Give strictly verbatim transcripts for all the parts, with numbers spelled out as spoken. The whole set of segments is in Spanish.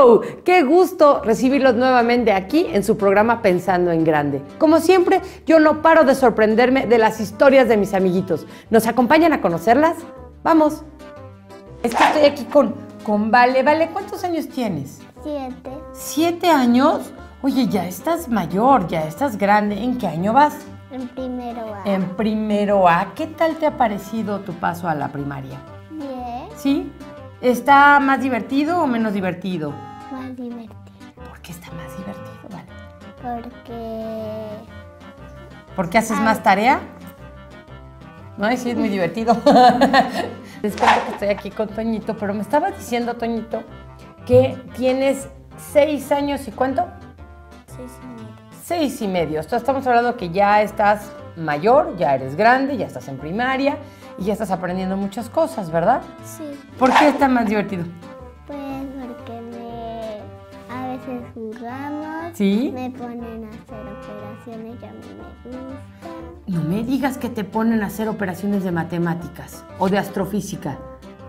¡Wow! ¡Qué gusto recibirlos nuevamente aquí en su programa Pensando en Grande! Como siempre, yo no paro de sorprenderme de las historias de mis amiguitos. ¿Nos acompañan a conocerlas? ¡Vamos! Es que estoy aquí con, con Vale. Vale, ¿cuántos años tienes? Siete. ¿Siete años? Oye, ya estás mayor, ya estás grande. ¿En qué año vas? En primero A. En primero A. ¿Qué tal te ha parecido tu paso a la primaria? Bien. ¿Sí? ¿Está más divertido o menos divertido? Más divertido. ¿Por qué está más divertido, Vale? Porque... ¿Por qué haces Ay. más tarea? No, sí, es muy divertido. Les cuento que estoy aquí con Toñito, pero me estaba diciendo, Toñito, que tienes seis años y ¿cuánto? Seis y medio. Seis y medio. Entonces, estamos hablando que ya estás mayor, ya eres grande, ya estás en primaria y ya estás aprendiendo muchas cosas, ¿verdad? Sí. ¿Por qué está más divertido? Pues porque me... a veces jugamos. ¿Sí? Me ponen a hacer operaciones y a mí me gusta. No me digas que te ponen a hacer operaciones de matemáticas o de astrofísica.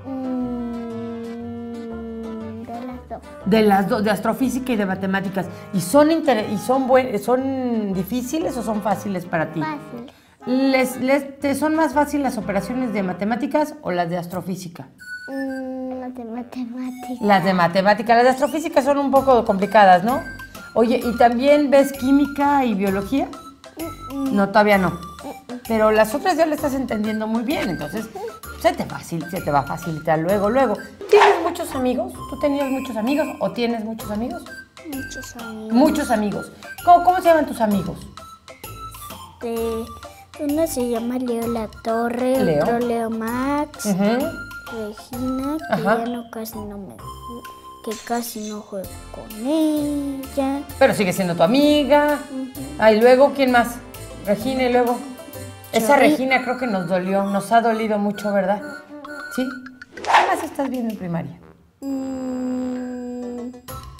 Mm, de las dos. De las dos, de astrofísica y de matemáticas. ¿Y son, inter- y son, buen- son difíciles o son fáciles para ti? Fácil. Les, les, ¿Te son más fáciles las operaciones de matemáticas o las de astrofísica? Mm, las de matemáticas. Las de matemáticas. Las de astrofísica son un poco complicadas, ¿no? Oye, ¿y también ves química y biología? Mm, No, todavía no. Pero las otras ya le estás entendiendo muy bien, entonces se te, facil, se te va a facilitar luego, luego. ¿Tienes muchos amigos? ¿Tú tenías muchos amigos o tienes muchos amigos? Muchos amigos. Muchos amigos. ¿Cómo, cómo se llaman tus amigos? De... Uno se llama Leo La Torre, Leo. otro Leo Max, Uh-huh. Regina, que Ajá. ya no casi no me que casi no juego con ella. Pero sigue siendo tu amiga. Ujú. Ah, y luego, ¿quién más? Regina y luego. Esa Chavi. Regina creo que nos dolió, nos ha dolido mucho, ¿verdad? ¿Sí? ¿Qué más estás viendo en primaria? Mm,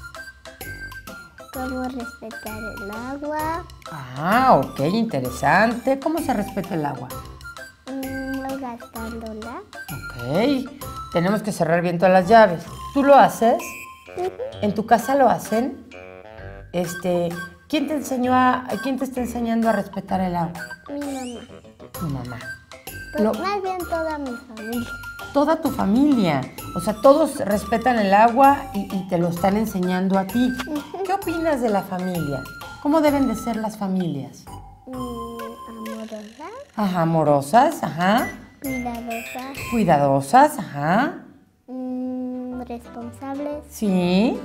¿Cómo respetar el agua? Ah, ok, interesante. ¿Cómo se respeta el agua? Mm, No gastándola. Ok, tenemos que cerrar bien todas las llaves. ¿Tú lo haces? ¿En tu casa lo hacen? Este, ¿quién te enseñó a, quién te está enseñando a respetar el agua? Mi mamá. Tu mamá. Pues Lo- más bien toda mi familia. Toda tu familia. O sea, todos respetan el agua y, y te lo están enseñando a ti. ¿Qué opinas de la familia? ¿Cómo deben de ser las familias? Mm, amorosa, Ajá, amorosas, ajá. cuidadosa, Cuidadosas, ajá. mm, responsables. Sí.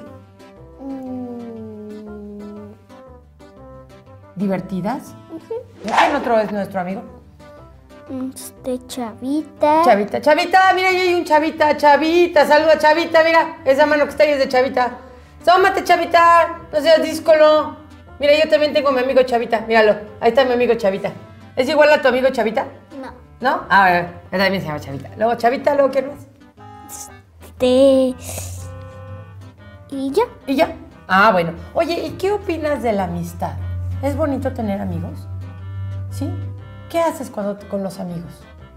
Mm, ¿Divertidas? ¿Quién otro es nuestro amigo? Este, Chavita. Chavita, Chavita, mira, ahí hay un Chavita, Chavita, saluda Chavita, mira, esa mano que está ahí es de Chavita. Sómate, Chavita, no seas díscolo. Mira, yo también tengo a mi amigo Chavita, míralo, ahí está mi amigo Chavita. ¿Es igual a tu amigo Chavita? No. ¿No? A ver, él también se llama Chavita. Luego Chavita, luego ¿quién más? Este. Y ya. Y ya. Ah, bueno. Oye, ¿y qué opinas de la amistad? ¿Es bonito tener amigos? ¿Sí? ¿Qué haces cuando con los amigos?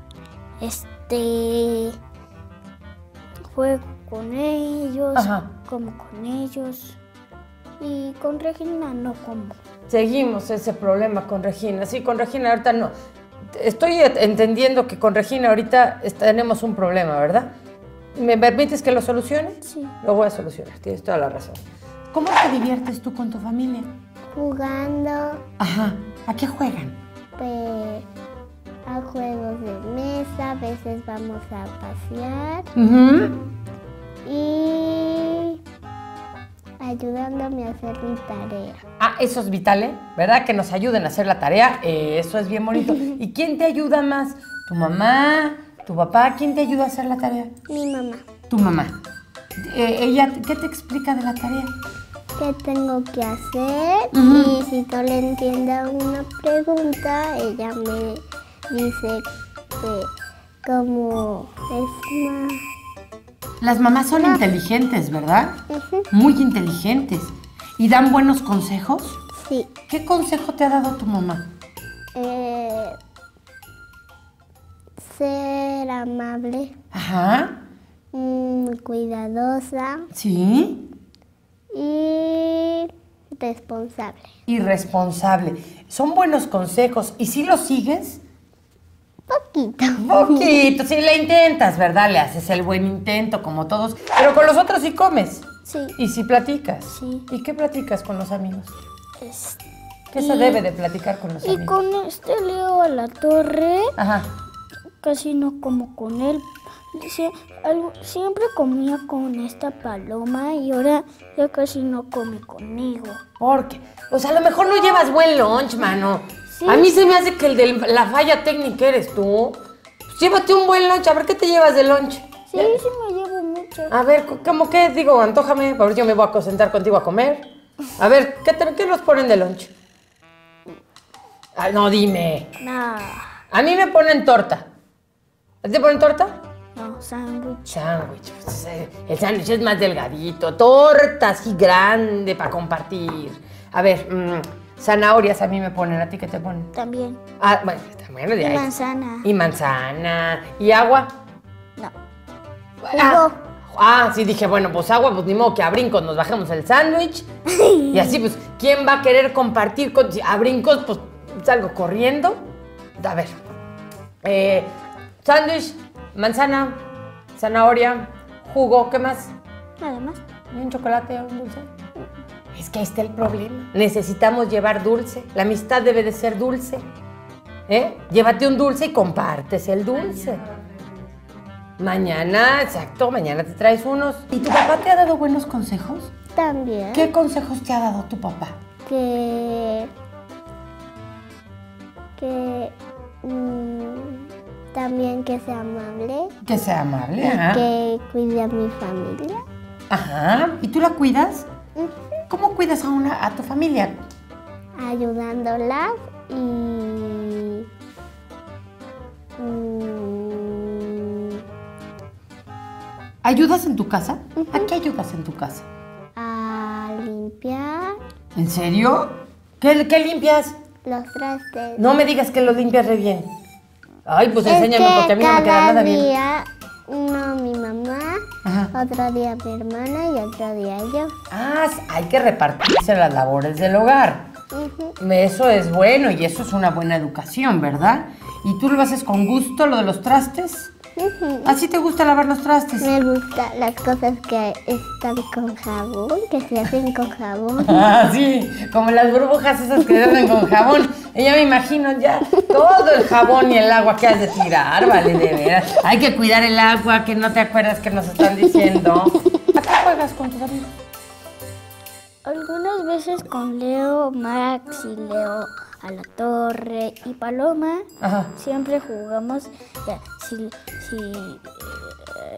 Este. Juego con ellos. Ajá. Como con ellos. Y con Regina no como. Seguimos ese problema con Regina. Sí, con Regina ahorita no. Estoy entendiendo que con Regina ahorita tenemos un problema, ¿verdad? ¿Me permites que lo solucione? Sí. Lo voy a solucionar, tienes toda la razón. ¿Cómo te diviertes tú con tu familia? Jugando. Ajá. ¿A qué juegan? Pues, a juegos de mesa. A veces vamos a pasear. Uh-huh. Y. Ayudándome a hacer mi tarea. Ah, eso es vital, ¿eh? ¿Verdad? Que nos ayuden a hacer la tarea. Eh, eso es bien bonito. ¿Y quién te ayuda más? ¿Tu mamá? ¿Tu papá? ¿Quién te ayuda a hacer la tarea? Mi mamá. Tu mamá. Eh, ¿Ella qué te explica de la tarea? ¿Qué tengo que hacer? Ujú. Y si no le entiendo una pregunta, ella me dice que como es más... Las mamás son inteligentes, ¿verdad? Ujú. Muy inteligentes. ¿Y dan buenos consejos? Sí. ¿Qué consejo te ha dado tu mamá? Eh, ser amable, Ajá. mm, cuidadosa ¿Sí? y responsable. Irresponsable. Son buenos consejos. ¿Y si los sigues? Poquito. Poquito. Si le intentas, ¿verdad? Le haces el buen intento, como todos. Pero con los otros sí comes. Sí. ¿Y si platicas? Sí. ¿Y qué platicas con los amigos? Es- ¿Qué y- se debe de platicar con los Y amigos? con este Leo a la torre, Ajá. casi no como con él. Sie- algo- siempre comía con esta paloma y ahora ya casi no come conmigo. ¿Por qué? O sea, a lo mejor no llevas buen lunch, mano. Sí. A mí se me hace que el de la falla técnica eres tú. Pues llévate un buen lunch. A ver, ¿qué te llevas de lunch? Sí, sí me llevo mucho. A ver, ¿cómo qué? Digo, antójame. A ver, yo me voy a sentar contigo a comer. A ver, ¿qué, te- qué nos ponen de lunch? Ah, no, dime. No, A mí me ponen torta. ¿A ti te ponen torta? no, sándwich. Sándwich. Pues, eh, el sándwich es más delgadito. Torta así grande para compartir. A ver, mmm, zanahorias a mí me ponen. ¿A ti qué te ponen? También. Ah, bueno, también de Y ahí. manzana. Y manzana. ¿Y agua? No. Ah, ah, sí, dije, bueno, pues agua, pues ni modo que a brincos nos bajemos el sándwich. Y así, pues, ¿quién va a querer compartir con... si a brincos, pues, salgo corriendo? A ver. Eh, sándwich, manzana, zanahoria, jugo, ¿qué más? Nada más. ¿Y un chocolate o un dulce? Es que ahí está el problema. Necesitamos llevar dulce. La amistad debe de ser dulce. ¿Eh? Llévate un dulce y compartes el dulce. Mañana, exacto, mañana te traes unos. ¿Y tu papá te ha dado buenos consejos? También. ¿Qué consejos te ha dado tu papá? Que. Que. mm, también que sea amable. Que sea amable, Y ajá. que cuide a mi familia. Ajá. ¿Y tú la cuidas? Ujú. ¿Cómo cuidas a, una, a tu familia? Ayudándolas y. mm, ¿Ayudas en tu casa? ¿A qué ayudas en tu casa? a limpiar ¿En serio? ¿Qué, qué limpias? los trastes. No me digas que lo limpias re bien. Ay, pues Es enséñame que porque a mí no me queda cada nada bien. día, uno mi mamá, Ajá. otro día mi hermana y otro día yo. Ah, hay que repartirse las labores del hogar. Ujú. Eso es bueno y eso es una buena educación, ¿verdad? ¿Y tú lo haces con gusto, lo de los trastes? Ujú. ¿Así te gusta lavar los trastes? Me gustan las cosas que están con jabón, que se hacen con jabón. Ah, sí, como las burbujas esas que se hacen con jabón. Y ya me imagino ya todo el jabón y el agua que has de tirar, vale, de veras. Hay que cuidar el agua, que no te acuerdas que nos están diciendo. ¿A qué juegas con tus amigos? Algunas veces con Leo, Max y Leo a la torre y Paloma. Ajá. Siempre jugamos, ya, si, si eh,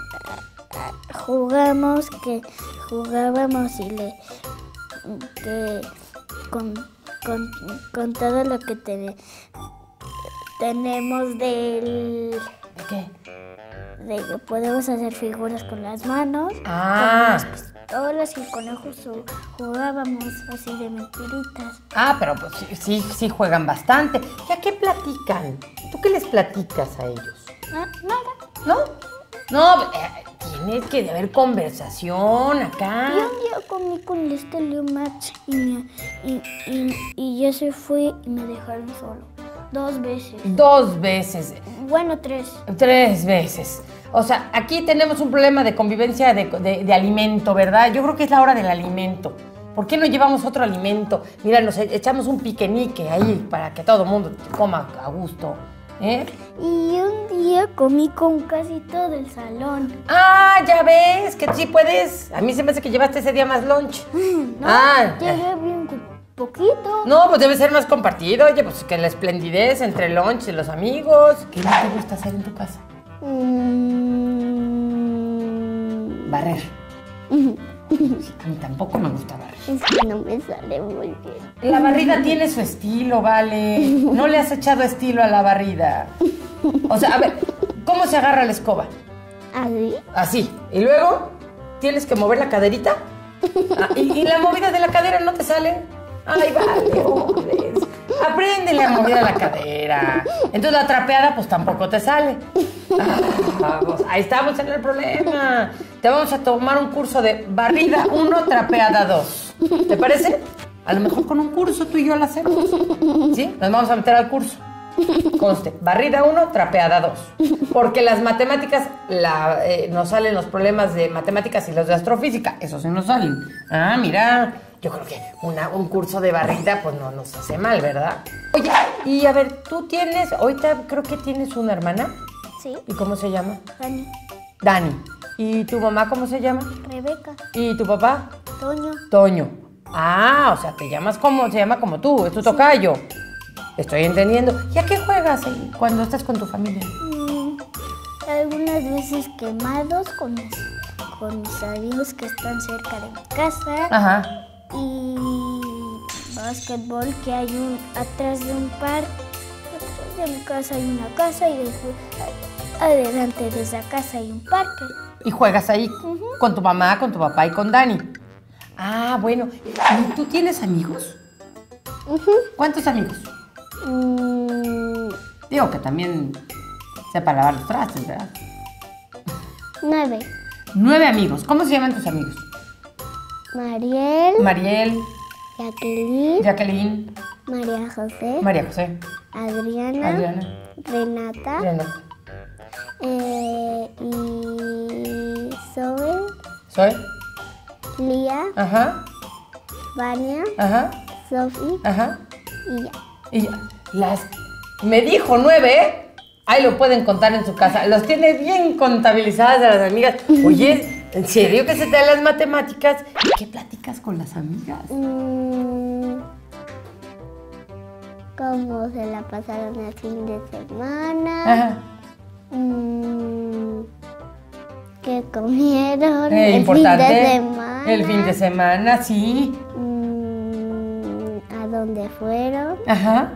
jugamos que jugábamos y le que con, con, con todo lo que te- tenemos del ¿De qué? de que podemos hacer figuras con las manos, Ah. con las pistolas y conejos ju- jugábamos así de mentiritas. Ah, pero pues sí, sí, sí juegan bastante. ¿Y a qué platican? ¿Tú qué les platicas a ellos? Ah, nada. ¿No? No, eh, tienes que haber conversación acá. Y un día comí con este Leo Max y, me- y, y, y ya se fue y me dejaron solo. Dos veces. Dos veces, Bueno, tres. tres veces. O sea, aquí tenemos un problema de convivencia de, de- de alimento, ¿verdad? Yo creo que es la hora del alimento. ¿Por qué no llevamos otro alimento? Mira, nos e- echamos un piquenique ahí para que todo el mundo coma a gusto. ¿Eh? Y un día comí con casi todo el salón. Ah, ya ves, que sí puedes. A mí se me hace que llevaste ese día más lunch. No, Ah, llegué bien co- poquito. no, pues debe ser más compartido. Oye, pues que la esplendidez entre el lunch y los amigos. ¿Qué no te gusta hacer en tu casa? Mm, Barrer. A mí tampoco me gusta barrer. es que no me sale muy bien. La barrida tiene su estilo, vale. No le has echado estilo a la barrida. O sea, a ver, ¿cómo se agarra la escoba? ¿Así? Así. Y luego tienes que mover la caderita. Ah, y, y la movida de la cadera no te sale. Ay, vale, hombres. Apréndele a mover la cadera. Entonces la trapeada, pues tampoco te sale. Ah, vamos, ahí estamos en el problema. te vamos a tomar un curso de barrida uno, trapeada dos. ¿Te parece? A lo mejor con un curso tú y yo lo hacemos. ¿Sí? Nos vamos a meter al curso. Conste, barrida uno, trapeada dos. Porque las matemáticas, la, eh, nos salen los problemas de matemáticas y los de astrofísica. Esos sí nos salen. Ah, mira, yo creo que una, un curso de barrida pues no nos hace mal, ¿verdad? Oye, y a ver, tú tienes, ahorita creo que tienes una hermana. Sí. ¿Y cómo se llama? Dani. Dani. ¿Y tu mamá cómo se llama? Rebeca. ¿Y tu papá? Toño. Toño. Ah, o sea, te llamas como, se llama como tú, es tu tocayo. Estoy entendiendo. ¿Y a qué juegas cuando estás con tu familia? Mm, algunas veces quemados con mis, con mis amigos que están cerca de mi casa. Ajá. Y básquetbol, que hay un atrás de un parque. Atrás de mi casa hay una casa y después adelante de esa casa hay un parque. ¿Y juegas ahí Uh-huh. con tu mamá, con tu papá y con Dani? Ah, bueno. ¿Y tú tienes amigos? Uh-huh. ¿Cuántos amigos? Mm, Digo que también sepa lavar los trastes, ¿verdad? nueve. Nueve amigos. ¿Cómo se llaman tus amigos? Mariel, Mariel, Jacqueline, Jacqueline, María José, María José, Adriana, Adriana, Renata, Renata. eh, y Zoe, Soy. Lía, Ajá, Vania, ajá, Sofi ajá. y ya. Y ya, las... Me dijo nueve, ¿eh? Ahí lo pueden contar en su casa. Los tiene bien contabilizadas a las amigas. Oye, ¿en serio que se te dan las matemáticas? ¿Qué platicas con las amigas? Mm, ¿Cómo se la pasaron el fin de semana? Ajá. Mm, ¿Qué comieron Eh, el importante. fin de semana? El fin de semana, sí. Mm, ¿A dónde fueron? Ajá.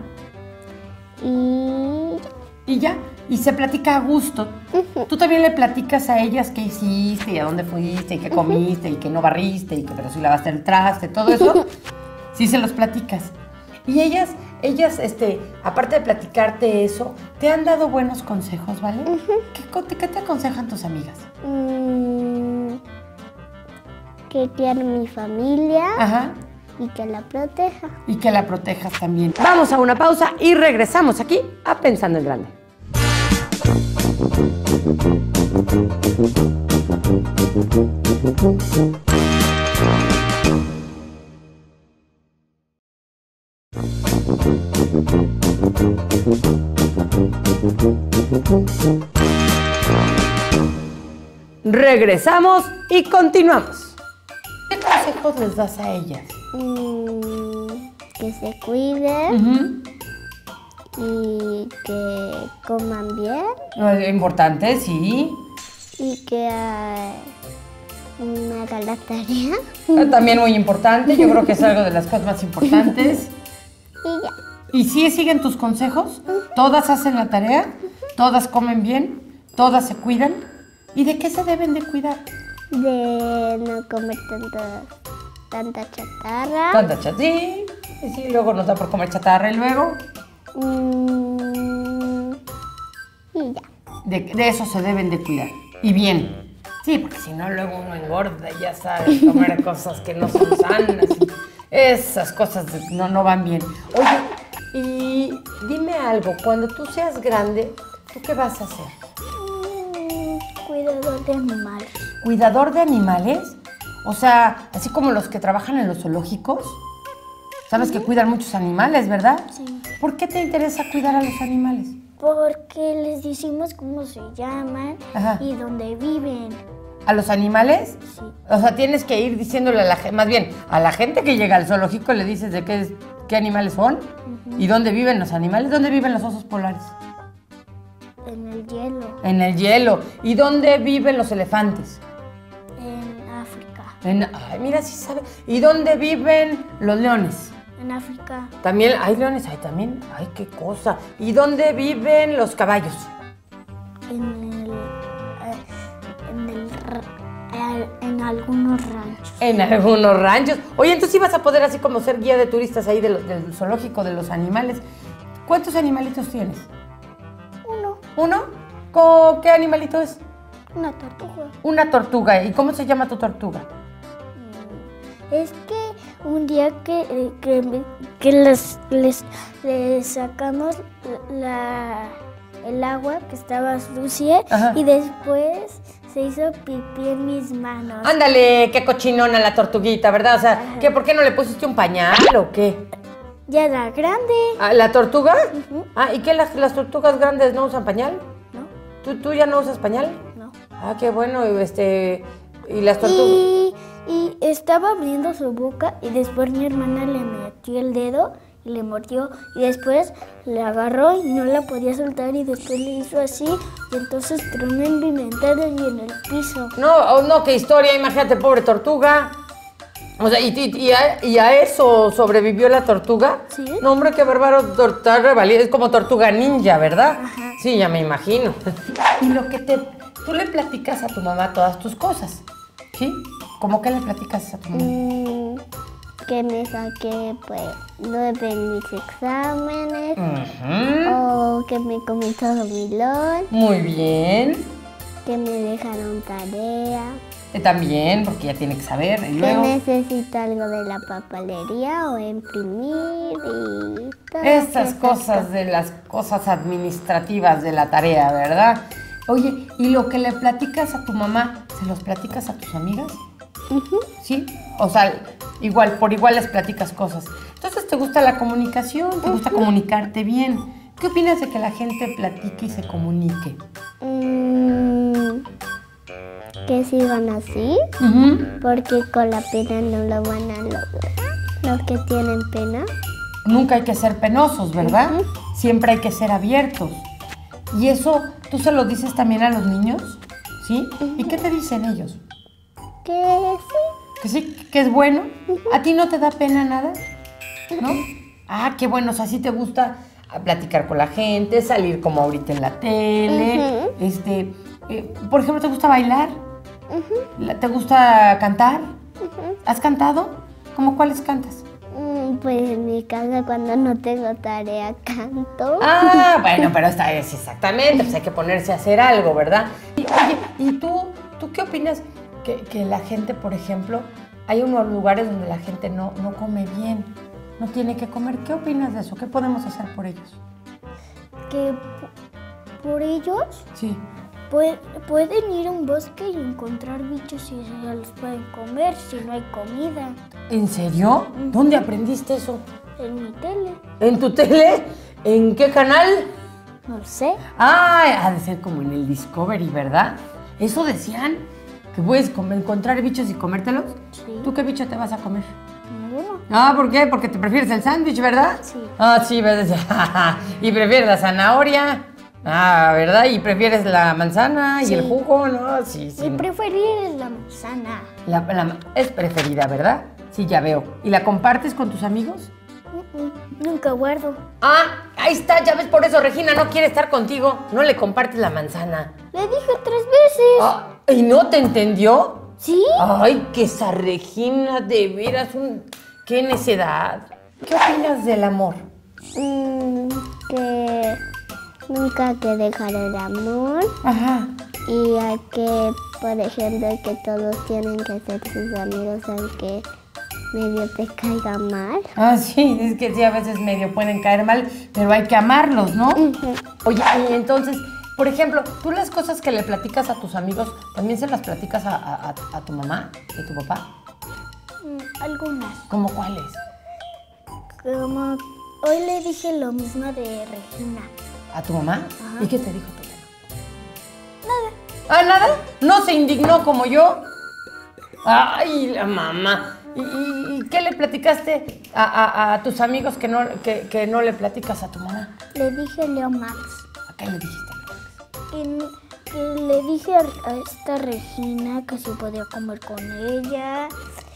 Y Y ya. Y se platica a gusto. Tú también le platicas a ellas qué hiciste y a dónde fuiste y qué comiste y que no barriste y que pero sí lavaste el traste, todo eso. Sí se los platicas. Y ellas, ellas, este, aparte de platicarte eso, te han dado buenos consejos, ¿vale? ¿Qué, co- qué te aconsejan tus amigas? mm, que quiero mi familia Ajá. y que la proteja. Y que la protejas también. Vamos a una pausa y regresamos aquí a Pensando en Grande. Regresamos y continuamos. ¿Qué consejos les das a ellas? Mm, que se cuiden Ujú. y que coman bien Eh, Importante, sí. y que ah, me hagan la tarea Eh, También muy importante, yo creo que es algo de las cosas más importantes. y ya. ¿Y si siguen tus consejos? ¿Todas hacen la tarea? ¿Todas comen bien? ¿Todas se cuidan? ¿Y de qué se deben de cuidar? De no comer tanta, tanta chatarra. Tanta chat, sí, y sí, luego nos da por comer chatarra y luego Mm, y ya. de, de eso se deben de cuidar. Y bien. Sí, porque si no luego uno engorda y ya sabes, comer cosas que no son sanas. Y esas cosas de- no, no van bien. Oye, y dime algo, cuando tú seas grande, ¿tú qué vas a hacer? Mm, cuidador de animales. ¿Cuidador de animales? O sea, así como los que trabajan en los zoológicos. Sabes que cuidan muchos animales, ¿verdad? Sí. ¿Por qué te interesa cuidar a los animales? Porque les decimos cómo se llaman Ajá. y dónde viven. ¿A los animales? Sí. O sea, tienes que ir diciéndole a la gente, más bien, a la gente que llega al zoológico le dices de qué, es- qué animales son y dónde viven los animales. ¿Dónde viven los osos polares? En el hielo. En el hielo. ¿Y dónde viven los elefantes? En África. En, ay, mira, sí sabe. ¿Y dónde viven los leones? En África. También, hay leones, hay también, ay, qué cosa. ¿Y dónde viven los caballos? En el. eh, en el. ra- al- en algunos ranchos. En algunos ranchos. Oye, entonces ibas a poder así como ser guía de turistas ahí de lo- del zoológico de los animales. ¿Cuántos animalitos tienes? Uno. ¿Uno? ¿Co- ¿Qué animalito es? Una tortuga. Una tortuga. ¿Y cómo se llama tu tortuga? Es que un día que, que, que les, les, les sacamos la, el agua que estaba sucia. Ajá. Y después se hizo pipí en mis manos. Ándale, qué cochinona la tortuguita, ¿verdad? O sea, ¿qué, ¿por qué no le pusiste un pañal o qué? Ya era grande. ¿Ah, ¿La tortuga? Uh-huh. Ah, ¿y qué, las, las tortugas grandes no usan pañal? No. ¿Tú, tú ya no usas pañal? No. Ah, qué bueno, este... ¿Y las tortugas? Y, y estaba abriendo su boca y después mi hermana le metió el dedo y le mordió. Y después le agarró y no la podía soltar y después le hizo así. Y entonces tronó en mi ventana y en el piso. No, oh, no, qué historia, imagínate, pobre tortuga. O sea, ¿y, y, y, a, ¿y a eso sobrevivió la tortuga? Sí. No, hombre, qué bárbaro, tortuga revalida. Es como tortuga ninja, ¿verdad? Ajá. Sí, ya me imagino. Y lo que te... Tú le platicas a tu mamá todas tus cosas, ¿sí? ¿Cómo que le platicas a tu mamá? Mm, que me saqué, pues, nueve en mis exámenes. Uh-huh. O que me comí todo mi lunch. Muy bien. Que me dejaron tarea. Eh, también, porque ya tiene que saber. Y luego... Que necesita algo de la papelería o imprimir y todo. Estas cosas cosas de las cosas administrativas de la tarea, ¿verdad? Oye, ¿y lo que le platicas a tu mamá, se los platicas a tus amigas? Uh-huh. ¿Sí? O sea, igual, por igual les platicas cosas. Entonces, ¿te gusta la comunicación? ¿Te gusta uh-huh. comunicarte bien? ¿Qué opinas de que la gente platique y se comunique? Mm, que sigan así, uh-huh. porque con la pena no lo van a lograr. Los que tienen pena. Nunca hay que ser penosos, ¿verdad? Uh-huh. Siempre hay que ser abiertos. Y eso, ¿tú se lo dices también a los niños? ¿Sí? Uh-huh. ¿Y qué te dicen ellos? Que sí. ¿Que sí? ¿Que es bueno? Uh-huh. ¿A ti no te da pena nada? ¿No? Uh-huh. Ah, qué bueno, o sea, sí te gusta platicar con la gente, salir como ahorita en la tele. Uh-huh. Este, eh, por ejemplo, ¿te gusta bailar? Uh-huh. ¿Te gusta cantar? Uh-huh. ¿Has cantado? ¿Cómo cuáles cantas? Pues en mi casa cuando no tengo tarea canto. Ah, bueno, pero esta es exactamente, pues hay que ponerse a hacer algo, ¿verdad? Y, oye, ¿y tú, tú qué opinas que, que la gente, por ejemplo, hay unos lugares donde la gente no, no come bien, no tiene que comer? ¿Qué opinas de eso? ¿Qué podemos hacer por ellos? ¿Que por ellos? Sí. Pueden ir a un bosque y encontrar bichos y se los pueden comer si no hay comida. ¿En serio? Uh-huh. ¿Dónde aprendiste eso? En mi tele. ¿En tu tele? ¿En qué canal? No sé. Ah, ha de ser como en el Discovery, ¿verdad? ¿Eso decían? ¿Que puedes encontrar bichos y comértelos? Sí. ¿Tú qué bicho te vas a comer? Ninguno. Ah, ¿por qué? Porque te prefieres el sándwich, ¿verdad? Sí. Ah, sí, ¿verdad? Y prefieres la zanahoria. Ah, ¿verdad? ¿Y prefieres la manzana sí. y el jugo? No, sí, sí. Mi preferida es la manzana. La, la, es preferida, ¿verdad? Sí, ya veo. ¿Y la compartes con tus amigos? Uh-uh. Nunca guardo. Ah, ahí está, ya ves, por eso Regina no quiere estar contigo. No le compartes la manzana. Le dije tres veces. Ah, ¿y no te entendió? Sí. Ay, que esa Regina, de veras, un... qué necedad. ¿Qué opinas del amor? Mm, que... Nunca hay que dejar el amor. Ajá. Y hay que, por ejemplo, que todos tienen que ser sus amigos aunque medio te caiga mal. Ah, sí, es que sí, a veces medio pueden caer mal, pero hay que amarlos, ¿no? Uh-huh. Oye, y entonces, por ejemplo, ¿tú las cosas que le platicas a tus amigos, también se las platicas a, a, a tu mamá y a tu papá? Mm, algunas. ¿Cómo cuáles? Como hoy le dije lo mismo de Regina. ¿A tu mamá? Ajá. ¿Y qué te dijo tu mamá? Nada. ¿Ah, nada? ¿No se indignó como yo? Ay, la mamá. ¿Y, y, y qué le platicaste a, a, a tus amigos que no, que, que no le platicas a tu mamá? Le dije Leo Max. ¿A qué le dijiste, Leo Max? Que, que le dije a, a esta Regina que si podía comer con ella.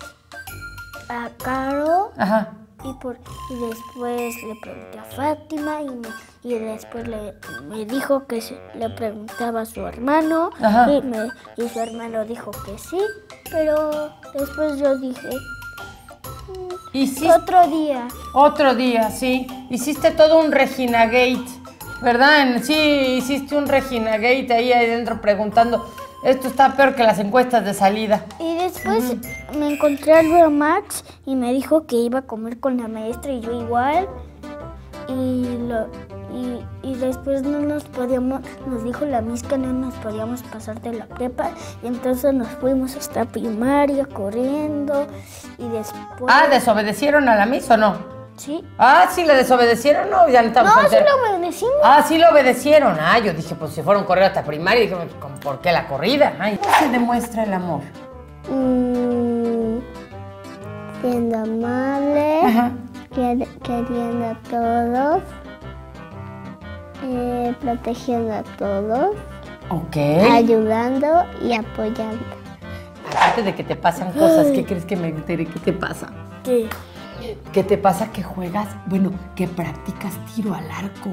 A Caro. Ajá. Y, por, y después le pregunté a Fátima y, me, y después le, me dijo que se, le preguntaba a su hermano y, me, y su hermano dijo que sí, pero después yo dije, ¿Hiciste? Otro día. Otro día, sí. Hiciste todo un Regina Gate, ¿verdad? Sí, hiciste un Regina Gate ahí adentro preguntando Esto está peor que las encuestas de salida. Y después uh-huh. me encontré a Max y me dijo que iba a comer con la maestra y yo igual. Y, lo, y, y después no nos podíamos, nos dijo la Miss que no nos podíamos pasar de la prepa. Y entonces nos fuimos hasta primaria corriendo y después... Ah, ¿desobedecieron a la Miss o no? Sí. Ah, sí, ¿le desobedecieron? No, ya no estamos No, sí lo obedecimos. Ah, sí lo obedecieron. Ah, yo dije, pues si fueron a correr hasta primaria, dije, ¿por qué la corrida? Ay, ¿cómo se demuestra el amor? Mm, siendo amable, quer queriendo a todos, eh, protegiendo a todos, okay. ayudando y apoyando. Aparte de que te pasan cosas, ¿qué crees que me enteré? ¿Qué te pasa? ¿Qué? ¿Qué te pasa que juegas, bueno, que practicas tiro al arco?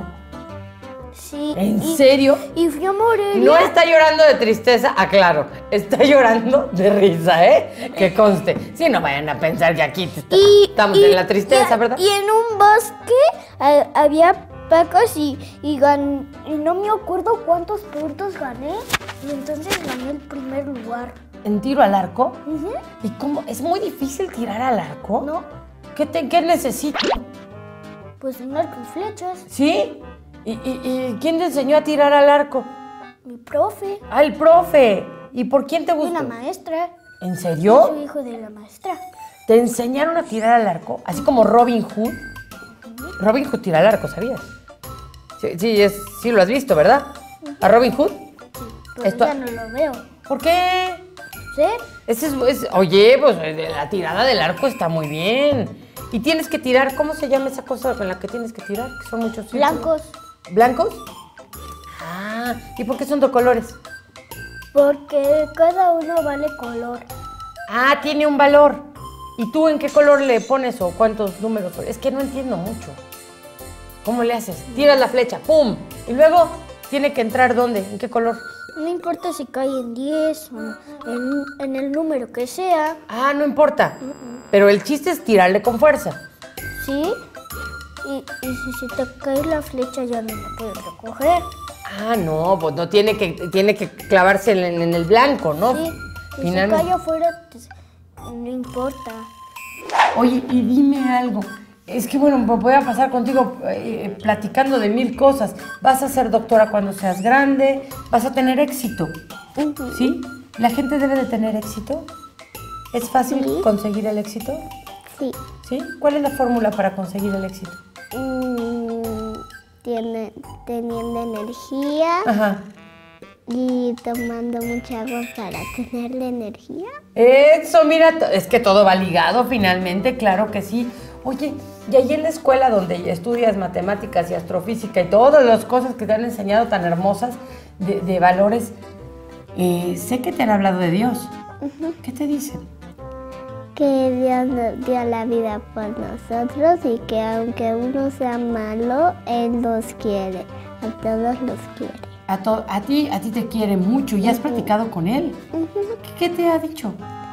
Sí. ¿En y, serio? Y fui a Morelia. No está llorando de tristeza, aclaro, está llorando de risa, ¿eh? Que conste. Sí, no vayan a pensar que aquí está, y, estamos y, en la tristeza, y, ¿verdad? Y en un bosque a, había pacas y, y, gan, y no me acuerdo cuántos puntos gané. Y entonces gané el primer lugar. ¿En tiro al arco? Uh-huh. ¿Y cómo? ¿Es muy difícil tirar al arco? No. ¿Qué, te, qué necesito? Pues un arco y flechas. ¿Sí? ¿Y, y, ¿Y quién te enseñó a tirar al arco? Mi profe. Ah, el profe. ¿Y por quién te gustó? Y la maestra. ¿En serio? Yo soy hijo de la maestra. ¿Te enseñaron a tirar al arco? Así como Robin Hood. Uh-huh. Robin Hood tira al arco, ¿sabías? Sí, sí, es, sí lo has visto, ¿verdad? Uh-huh. ¿A Robin Hood? Sí, pero Esto... ya no lo veo. ¿Por qué? ¿Sí? Ese es, es, oye, pues la tirada del arco está muy bien. Y tienes que tirar, ¿cómo se llama esa cosa con la que tienes que tirar? Que son muchos círculos. Blancos. ¿Blancos? Ah, ¿y por qué son de colores? Porque cada uno vale color. Ah, tiene un valor. ¿Y tú en qué color le pones o cuántos números? Es que no entiendo mucho. ¿Cómo le haces? Tiras la flecha, ¡pum! Y luego, ¿tiene que entrar dónde? ¿En qué color? No importa si cae en diez o en, en el número que sea. Ah, no importa. Uh-uh. Pero el chiste es tirarle con fuerza. Sí. Y, y si se te cae la flecha ya no la puedes recoger. Ah, no, pues no tiene que, tiene que clavarse en, en el blanco, ¿no? Sí. Y Finalmente. si cae afuera, pues, no importa. Oye, y dime algo. Es que, bueno, voy a pasar contigo eh, platicando de mil cosas. Vas a ser doctora cuando seas grande, vas a tener éxito, uh-huh. ¿sí? ¿La gente debe de tener éxito? ¿Es fácil ¿Sí? conseguir el éxito? Sí. ¿Sí? ¿Cuál es la fórmula para conseguir el éxito? Mm, tiene, teniendo energía. Ajá. Y tomando mucha agua para tener la energía. Eso, mira, es que todo va ligado finalmente, claro que sí. Oye, y ahí en la escuela donde estudias matemáticas y astrofísica y todas las cosas que te han enseñado tan hermosas de, de valores, eh, sé que te han hablado de Dios. Uh-huh. ¿Qué te dicen? Que Dios nos dio la vida por nosotros y que aunque uno sea malo, Él los quiere, a todos los quiere. A, to a ti, a ti te quiere mucho y has uh-huh. platicado con Él. Uh-huh. ¿Qué, ¿Qué te ha dicho?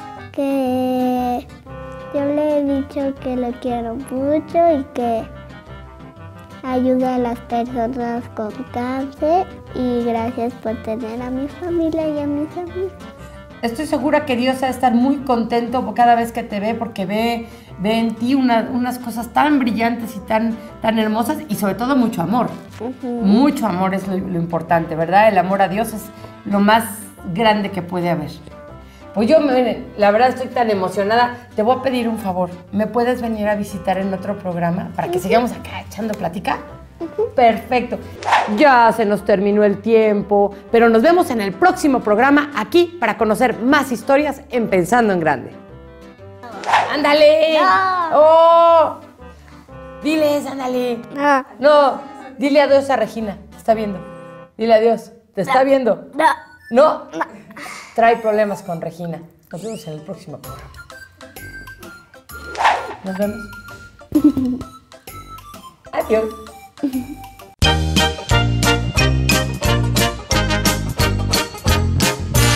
Que yo le he dicho que lo quiero mucho y que ayuda a las personas con cáncer y gracias por tener a mi familia y a mis amigos. Estoy segura que Dios va a estar muy contento cada vez que te ve porque ve, ve en ti una, unas cosas tan brillantes y tan, tan hermosas y sobre todo mucho amor. Uh-huh. Mucho amor es lo, lo importante, ¿verdad? El amor a Dios es lo más grande que puede haber. Pues yo, la verdad, estoy tan emocionada. Te voy a pedir un favor. ¿Me puedes venir a visitar en otro programa para que uh-huh. sigamos acá echando plática? Uh-huh. Perfecto. Ya se nos terminó el tiempo, pero nos vemos en el próximo programa aquí para conocer más historias en Pensando en Grande. ¡Ándale! No. ¡Oh! Diles, ándale. No. No, dile adiós a Regina. Te está viendo. Dile adiós. ¿Te está no. viendo? No. ¿No? No. Trae problemas con Regina. Nos vemos en el próximo programa. Nos vemos. Adiós.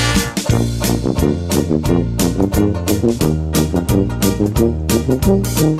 Thank you.